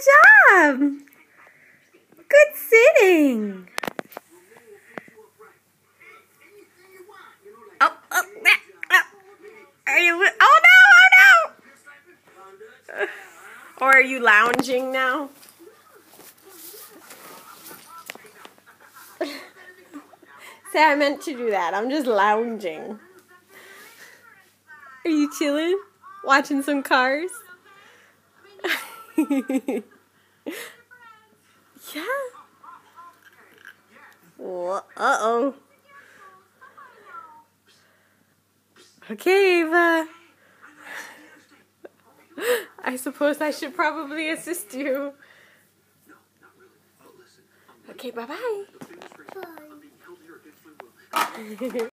job. Good sitting. Oh, are you? Oh no! Or are you lounging now? Say, I meant to do that. I'm just lounging. Are you chilling? Watching some cars? Yeah. Uh-oh. Okay, Eva. I suppose I should probably assist you. Okay, bye-bye. Bye.